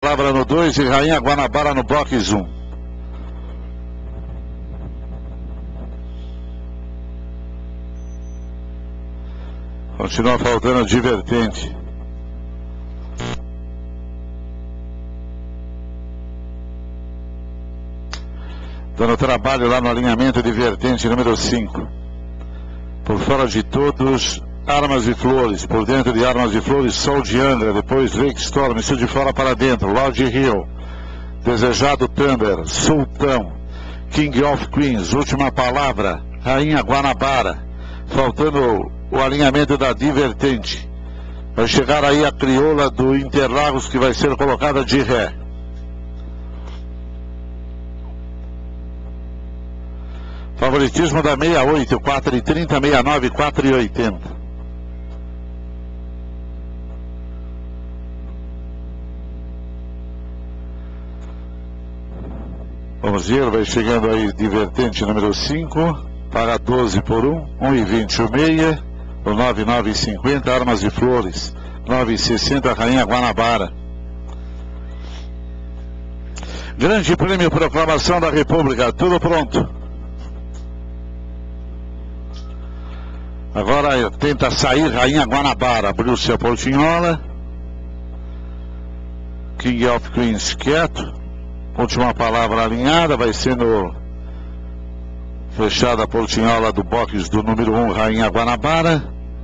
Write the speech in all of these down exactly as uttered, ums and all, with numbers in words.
palavra no dois e Rainha Guanabara no box um. Continua faltando Divertente. Dando trabalho lá no alinhamento Divertente número cinco. Por fora de todos, Armas e Flores. Por dentro de Armas e Flores, Sol de Angra. Depois Lake Storm. Isso de fora para dentro. Lord Hill. Desejado Thunder. Sultão. King of Queens. Última palavra. Rainha Guanabara. Faltando o alinhamento da Divertente. Vai chegar aí a crioula do Interlagos, que vai ser colocada de ré. Favoritismo da sessenta e oito, quatro e trinta, sessenta e nove, quatro e oitenta. Vamos ver, vai chegando aí Divertente número cinco, paga doze por um, um e vinte o meia, o nove, nove e cinquenta, Armas e Flores, nove e sessenta, Rainha Guanabara. Grande Prêmio Proclamação da República, tudo pronto. Agora tenta sair Rainha Guanabara, abriu-se a portinhola. King of Queens quieto. Última palavra alinhada, vai sendo fechada a portinhola do box do número um, Rainha Guanabara.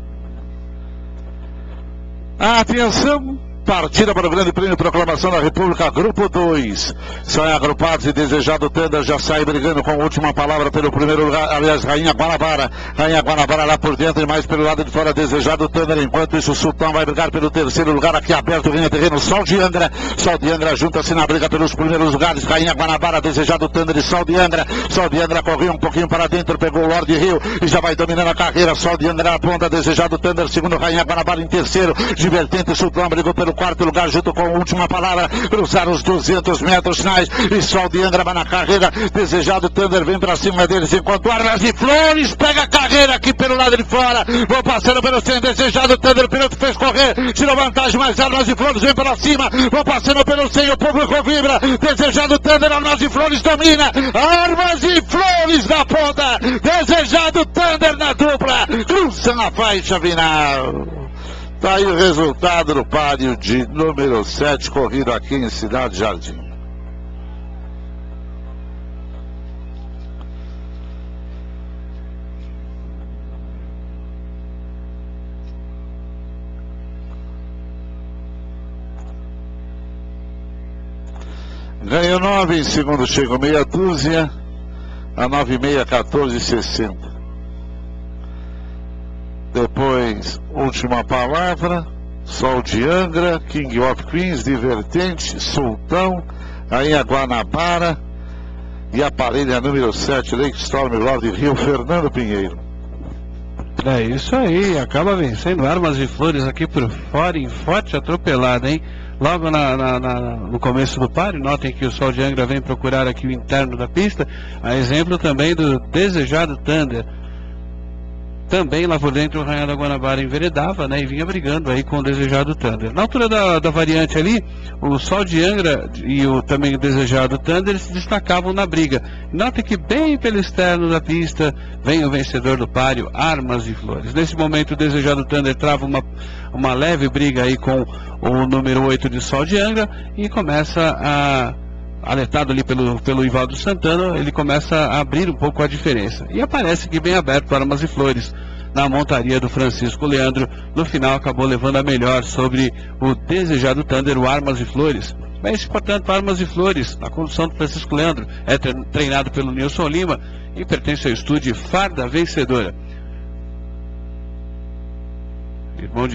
Atenção! Partida para o Grande Prêmio Proclamação da República, Grupo dois. São agrupados e Desejado Thunder já sai brigando com a última palavra pelo primeiro lugar. Aliás, Rainha Guanabara. Rainha Guanabara lá por dentro e mais pelo lado de fora, Desejado Thunder. Enquanto isso, o Sultão vai brigar pelo terceiro lugar aqui aberto, ganha terreno. Sol de Angra. Sol de Angra junta-se na briga pelos primeiros lugares. Rainha Guanabara, Desejado Thunder e Sol de Angra. Sol de Angra correu um pouquinho para dentro, pegou o Lord Hill e já vai dominando a carreira. Sol de Angra na ponta, Desejado Thunder, segundo Rainha Guanabara em terceiro. Divertente, Sultão brigou pelo quarto lugar junto com a última palavra, cruzaram os duzentos metros finais e Sol de Angra vai na carreira. Desejado Thunder vem pra cima deles, enquanto Armas e Flores pega a carreira aqui pelo lado de fora, vão passando pelo centro. Desejado Thunder, o piloto fez correr, tirou vantagem, mas Armas e Flores vem para cima, vão passando pelo centro, o público vibra. Desejado Thunder, Armas e Flores domina, Armas e Flores na ponta, Desejado Thunder na dupla, cruza na faixa final. Tá aí o resultado do páreo de número sete, corrido aqui em Cidade Jardim. Ganhou nove, em segundo chegou meia dúzia, a nove e meia, quatorze e sessenta. Depois, última palavra, Sol de Angra, King of Queens, Divertente, Sultão, Rainha Guanabara e a parelha número sete, Lake Storm, Lord Hill, Fernando Pinheiro. É isso aí, acaba vencendo Armas e Flores aqui por fora, em forte atropelada, hein? Logo na, na, na, no começo do páreo, notem que o Sol de Angra vem procurar aqui o interno da pista, a exemplo também do Desejado Thunder. Também lá por dentro o Rainha da Guanabara enveredava, né, e vinha brigando aí com o Desejado Thunder. Na altura da, da variante ali, o Sol de Angra e o também o Desejado Thunder se destacavam na briga. Note que bem pelo externo da pista vem o vencedor do páreo, Armas e Flores. Nesse momento o Desejado Thunder trava uma, uma leve briga aí com o número oito de Sol de Angra e começa a... alertado ali pelo, pelo Ivaldo Santana, ele começa a abrir um pouco a diferença. E aparece que bem aberto para Armas e Flores, na montaria do Francisco Leandro. No final acabou levando a melhor sobre o Desejado Thunder, o Armas e Flores. Vence, portanto, para Armas e Flores, na condução do Francisco Leandro. É treinado pelo Nilson Lima e pertence ao estúdio Farda Vencedora. Irmão de